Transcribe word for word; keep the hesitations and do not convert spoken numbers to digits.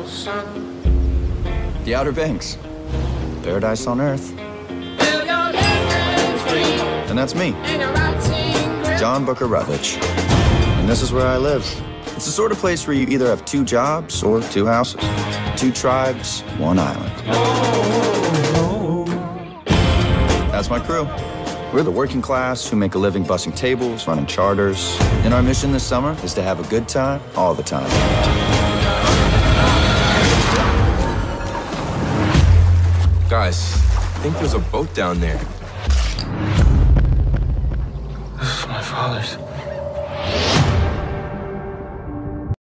The Outer Banks. Paradise on Earth. And that's me, John Booker Rutledge. And this is where I live. It's the sort of place where you either have two jobs or two houses, two tribes, one island. That's my crew. We're the working class who make a living bussing tables, running charters. And our mission this summer is to have a good time all the time. Guys, I think there's a boat down there. This is my father's.